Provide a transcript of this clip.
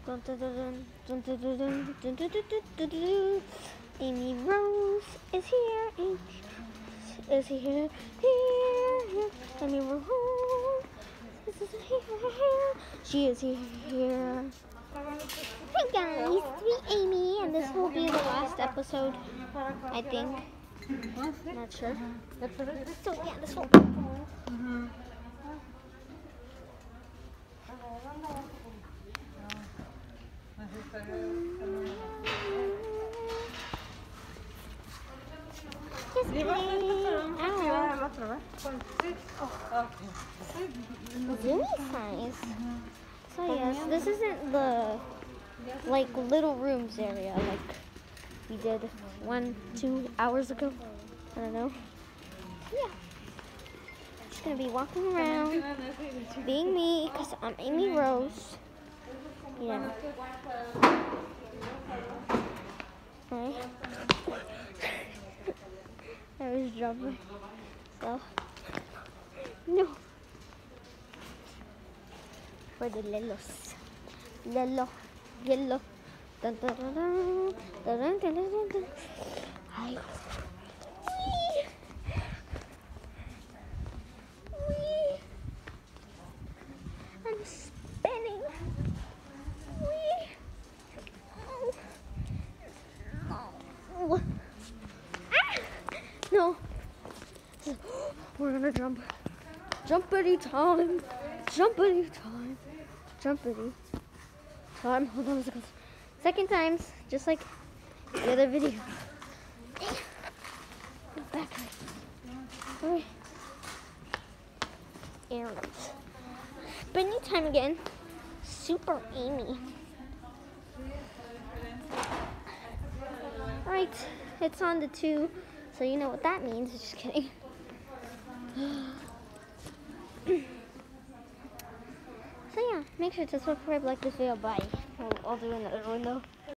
Dun, dun, dun, dun, dun, dun, dun, dun, dun, dun, dun, dun, dun. Amy Rose is here. Is here. Here. Amy Rose is here. She is here. Hi guys, it's me, Amy, and this will be the last episode, I think. Not sure. So yeah, this will. Just kidding. Really size. So yes, this isn't the like little rooms area like we did 1-2 hours ago. I don't know. Yeah. Just gonna be walking around, being me, because I'm Amy Rose. Yeah. Right. I was jumping. So, no. For the lelos. Lelo. Yellow. Dun, dun, dun, dun. Dun, dun, dun, dun, dun. Hi. Whee! Whee! I'm spinning. Whee! Oh. Oh. Ah! No. We're gonna jump. Jumpity time. Jumpity time. Jumpity time. Hold on a second. Second times, just like the other video. Back. Alright. Arrows. Spinning time again. Super Amy. Alright, it's on the 2, so you know what that means. Just kidding. So yeah, make sure to subscribe, like this video. Bye. I'll do another one though.